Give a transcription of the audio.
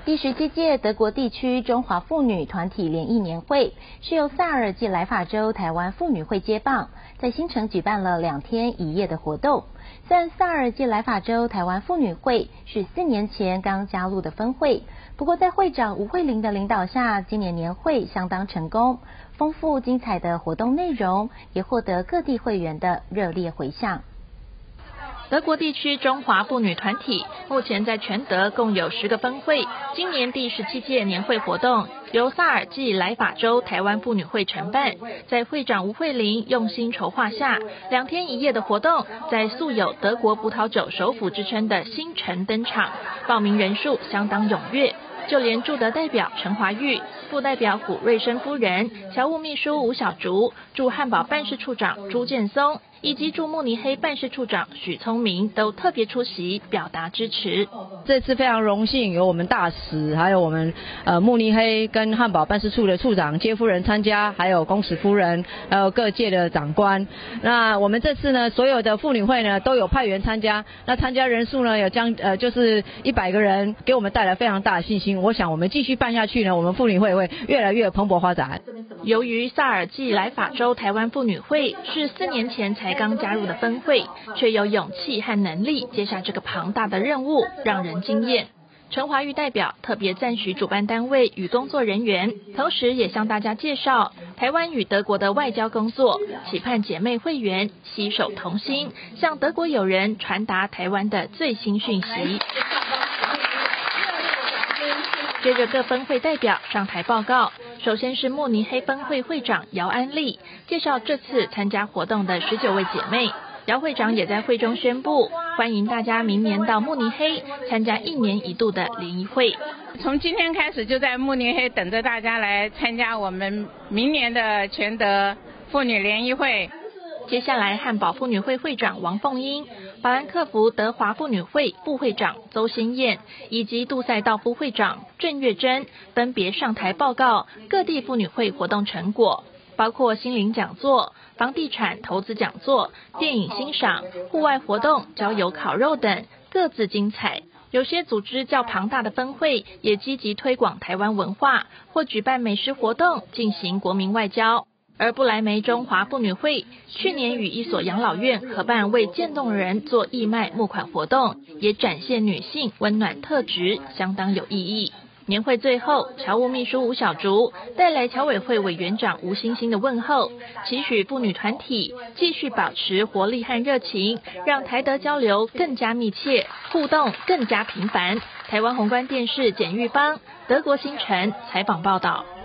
第17届德国地区中华妇女团体联谊年会是由萨尔及莱法州台湾妇女会接棒，在新城举办了2天1夜的活动。虽然萨尔及莱法州台湾妇女会是4年前刚加入的分会，不过在会长吴慧玲的领导下，今年年会相当成功，丰富精彩的活动内容也获得各地会员的热烈回响。 德国地区中华妇女团体目前在全德共有10个分会，今年第17届年会活动由萨尔及莱法州台湾妇女会承办，在会长吴慧玲用心筹划下，2天1夜的活动在素有德国葡萄酒首府之称的新城登场，报名人数相当踊跃，就连驻德代表陈华玉、副代表古瑞生夫人、侨务秘书吴小竹、驻汉堡办事处长朱建松以及驻慕尼黑办事处长许聪明都特别出席表达支持。 这次非常荣幸有我们大使，还有我们慕尼黑跟汉堡办事处的处长接夫人参加，还有公使夫人，还有各界的长官。那我们这次呢，所有的妇女会呢都有派员参加，那参加人数呢有就是100个人，给我们带来非常大的信心。我想我们继续办下去呢，我们妇女会会越来越蓬勃发展。 由于萨尔及莱法州台湾妇女会是4年前才刚加入的分会，却有勇气和能力接下这个庞大的任务，让人惊艳。陈华玉代表特别赞许主办单位与工作人员，同时也向大家介绍台湾与德国的外交工作，期盼姐妹会员携手同心，向德国友人传达台湾的最新讯息。接着各分会代表上台报告，首先是慕尼黑分会会长姚安丽介绍这次参加活动的19位姐妹。姚会长也在会中宣布，欢迎大家明年到慕尼黑参加1年1度的联谊会。 从今天开始就在慕尼黑等着大家来参加我们明年的全德妇女联谊会。 接下来汉堡妇女会会长王凤英、法兰克福德华妇女会副会长邹先燕以及杜塞道夫会长郑月珍分别上台报告各地妇女会活动成果，包括心灵讲座、房地产投资讲座、电影欣赏、户外活动、郊游烤肉等，各自精彩。有些组织较庞大的分会也积极推广台湾文化，或举办美食活动，进行国民外交。而不来梅中华妇女会去年与一所养老院合办为渐冻人做义卖募款活动，也展现女性温暖特质，相当有意义。年会最后，侨务秘书吴小竹带来侨委会委员长吴欣欣的问候，期许妇女团体继续保持活力和热情，让台德交流更加密切，互动更加频繁。台湾宏观电视简玉芳，德国新城采访报道。